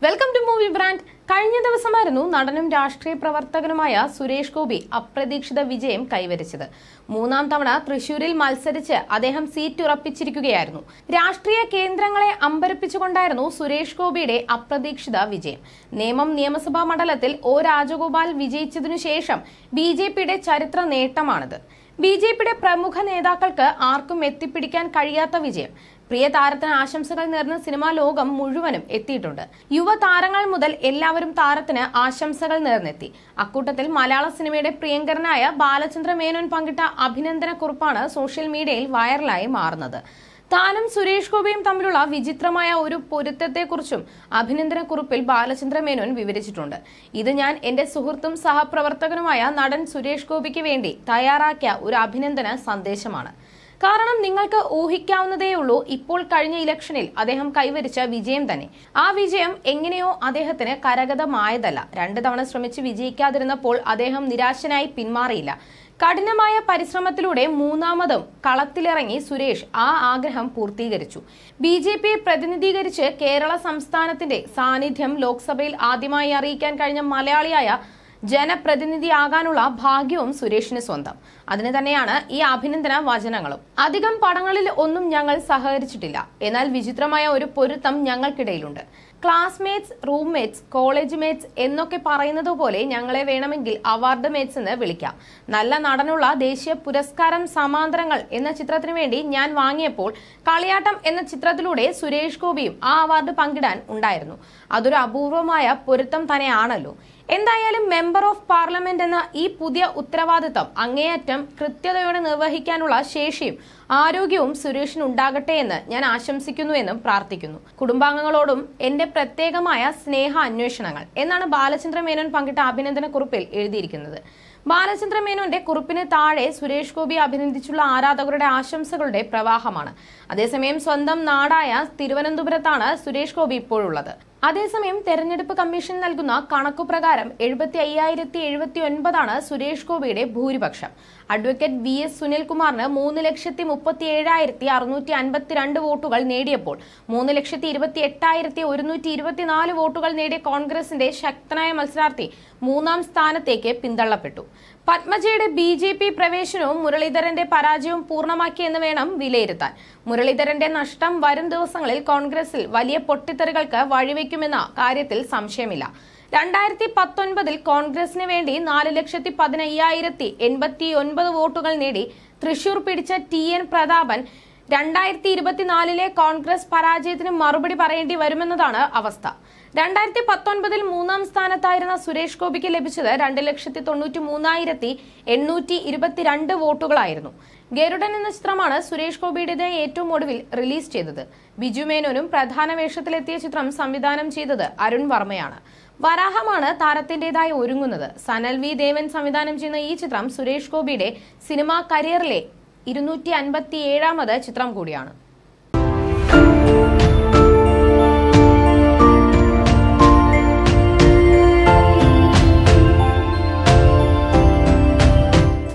Welcome to movie brand. കഴിഞ്ഞ ദിവസമായിരുന്നു നടനും രാഷ്ട്രീയ പ്രവർത്തകനുമായ സുരേഷ് ഗോപി അപ്രതീക്ഷിത വിജയം കൈവരിച്ചത്. മൂന്നാം തവണ തൃശൂരിൽ മത്സരിച്ച് അദ്ദേഹം സീറ്റ് ഉറപ്പിച്ചിരിക്കുകയായിരുന്നു. രാഷ്ട്രീയ കേന്ദ്രങ്ങളെ അമ്പരപ്പിച്ചുകൊണ്ടായിരുന്നു സുരേഷ് ഗോപിയുടെ അപ്രതീക്ഷിത വിജയം. നേമം നിയമസഭാ മണ്ഡലത്തിൽ ഒ രാജഗോപാൽ വിജയിച്ചതിനു ശേഷം ബിജെപിയുടെ ചരിത്ര നേട്ടമാണിത്. ബിജെപിയുടെ പ്രമുഖ നേതാക്കൾക്ക് ആർക്കും എത്തിപ്പിടിക്കാൻ കഴിയാത്ത വിജയം. പ്രിയ താരത്തിന് ആശംസകൾ നേർന്ന് സിനിമാ ലോകം മുഴുവനും എത്തിയിട്ടുണ്ട്. യുവതാരങ്ങൾ മുതൽ എല്ലാവരും താരത്തിന് ആശംസകൾ നേർന്നെത്തി. അക്കൂട്ടത്തിൽ മലയാള സിനിമയുടെ പ്രിയങ്കരനായ ബാലചന്ദ്ര മേനോൻ പങ്കിട്ട അഭിനന്ദന കുറിപ്പാണ് സോഷ്യൽ മീഡിയയിൽ വൈറലായി മാറുന്നത്. താനും സുരേഷ് ഗോപിയും തമ്മിലുള്ള വിചിത്രമായ ഒരു പൊരുത്തത്തെക്കുറിച്ചും അഭിനന്ദനക്കുറിപ്പിൽ ബാലചന്ദ്ര മേനോൻ വിവരിച്ചിട്ടുണ്ട്. ഇത് ഞാൻ എന്റെ സുഹൃത്തും സഹപ്രവർത്തകനുമായ നടൻ സുരേഷ് ഗോപിക്ക് വേണ്ടി തയ്യാറാക്കിയ ഒരു അഭിനന്ദന സന്ദേശമാണ്. കാരണം നിങ്ങൾക്ക് ഊഹിക്കാവുന്നതേയുള്ളൂ, ഇപ്പോൾ കഴിഞ്ഞ ഇലക്ഷനിൽ അദ്ദേഹം കൈവരിച്ച വിജയം തന്നെ. ആ വിജയം എങ്ങനെയോ അദ്ദേഹത്തിന് കരഗതമായതല്ല. 2 തവണ ശ്രമിച്ച് വിജയിക്കാതിരുന്നപ്പോൾ അദ്ദേഹം നിരാശനായി പിന്മാറിയില്ല. കഠിനമായ പരിശ്രമത്തിലൂടെ മൂന്നാമതും കളത്തിലിറങ്ങി സുരേഷ് ആ ആഗ്രഹം പൂർത്തീകരിച്ചു. ബിജെപിയെ പ്രതിനിധീകരിച്ച് കേരള സംസ്ഥാനത്തിന്റെ സാന്നിധ്യം ലോക്സഭയിൽ ആദ്യമായി അറിയിക്കാൻ കഴിഞ്ഞ മലയാളിയായ ജനപ്രതിനിധിയാകാനുള്ള ഭാഗ്യവും സുരേഷിന് സ്വന്തം. അതിന് തന്നെയാണ് ഈ അഭിനന്ദന വചനങ്ങളും. അധികം പടങ്ങളിൽ ഒന്നും ഞങ്ങൾ സഹകരിച്ചിട്ടില്ല, എന്നാൽ വിചിത്രമായ ഒരു പൊരുത്തം ഞങ്ങൾക്കിടയിലുണ്ട്. ക്ലാസ്മേറ്റ്സ്, റൂംമേറ്റ്സ്, കോളേജ് മേറ്റ്സ് എന്നൊക്കെ പറയുന്നത് പോലെ ഞങ്ങളെ വേണമെങ്കിൽ അവാർഡ് മേറ്റ്സ് എന്ന് വിളിക്കാം. നല്ല നടനുള്ള ദേശീയ പുരസ്കാരം സമാന്തരങ്ങൾ എന്ന ചിത്രത്തിനു വേണ്ടി ഞാൻ വാങ്ങിയപ്പോൾ കളിയാട്ടം എന്ന ചിത്രത്തിലൂടെ സുരേഷ് ഗോപിയും ആ അവാർഡ് പങ്കിടാൻ ഉണ്ടായിരുന്നു. അതൊരു അപൂർവമായ പൊരുത്തം തന്നെയാണല്ലോ. എന്തായാലും മെമ്പർ ഓഫ് പാർലമെന്റ് എന്ന ഈ പുതിയ ഉത്തരവാദിത്തം അങ്ങേയറ്റം കൃത്യതയോടെ നിർവഹിക്കാനുള്ള ശേഷിയും ആരോഗ്യവും സുരേഷിന് ഉണ്ടാകട്ടെ എന്ന് ഞാൻ ആശംസിക്കുന്നു എന്നും പ്രാർത്ഥിക്കുന്നു. കുടുംബാംഗങ്ങളോടും എന്റെ പ്രത്യേകമായ സ്നേഹ അന്വേഷണങ്ങൾ എന്നാണ് ബാലചന്ദ്ര മേനോൻ പങ്കിട്ട അഭിനന്ദന കുറിപ്പിൽ എഴുതിയിരിക്കുന്നത്. ബാലചന്ദ്ര മേനോന്റെ കുറിപ്പിന് താഴെ സുരേഷ് ഗോപി അഭിനന്ദിച്ചുള്ള ആരാധകരുടെ ആശംസകളുടെ പ്രവാഹമാണ്. അതേസമയം സ്വന്തം നാടായ തിരുവനന്തപുരത്താണ് സുരേഷ് ഗോപി ഇപ്പോഴുള്ളത്. അതേസമയം തെരഞ്ഞെടുപ്പ് കമ്മീഷൻ നൽകുന്ന കണക്കുപ്രകാരം 75,079 സുരേഷ് ഗോപിയുടെ ഭൂരിപക്ഷം. അഡ്വക്കേറ്റ് VS സുനിൽകുമാറിന് 3,37,652 വോട്ടുകൾ നേടിയപ്പോൾ 3,28,124 വോട്ടുകൾ നേടിയ കോൺഗ്രസിന്റെ ശക്തനായ മത്സരാർത്ഥി മൂന്നാം സ്ഥാനത്തേക്ക് പിന്തള്ളപ്പെട്ടു. പത്മജയുടെ BJP പ്രവേശനവും മുരളീധരന്റെ പരാജയവും പൂർണ്ണമാക്കിയെന്ന് വേണം വിലയിരുത്താൻ. മുരളീധരന്റെ നഷ്ടം വരും ദിവസങ്ങളിൽ കോൺഗ്രസിൽ വലിയ പൊട്ടിത്തെറികൾക്ക് വഴിവെക്കുമെന്ന കാര്യത്തിൽ സംശയമില്ല. 2019 കോൺഗ്രസിന് വേണ്ടി 4,15,089 വോട്ടുകൾ നേടി തൃശൂർ പിടിച്ച TN പ്രതാപൻ 2024 കോൺഗ്രസ് പരാജയത്തിന് മറുപടി പറയേണ്ടി വരുമെന്നതാണ് അവസ്ഥ. 2019 മൂന്നാം സ്ഥാനത്തായിരുന്ന സുരേഷ് ഗോപിക്ക് ലഭിച്ചത് 2,93,822 വോട്ടുകളായിരുന്നു. ഗരുഡൻ എന്ന ചിത്രമാണ് സുരേഷ് ഗോപിയുടേത് ഏറ്റവും ഒടുവിൽ റിലീസ് ചെയ്തത്. ബിജു മേനോനും പ്രധാന വേഷത്തിലെത്തിയ ചിത്രം സംവിധാനം ചെയ്തത് അരുൺ വർമ്മയാണ്. വരാഹമാണ് താരത്തിന്റേതായി ഒരുങ്ങുന്നത്. സനൽ V ദേവൻ സംവിധാനം ചെയ്യുന്ന ഈ ചിത്രം സുരേഷ് ഗോപിയുടെ സിനിമാ കരിയറിലെ 257ാമത് ചിത്രം കൂടിയാണ്.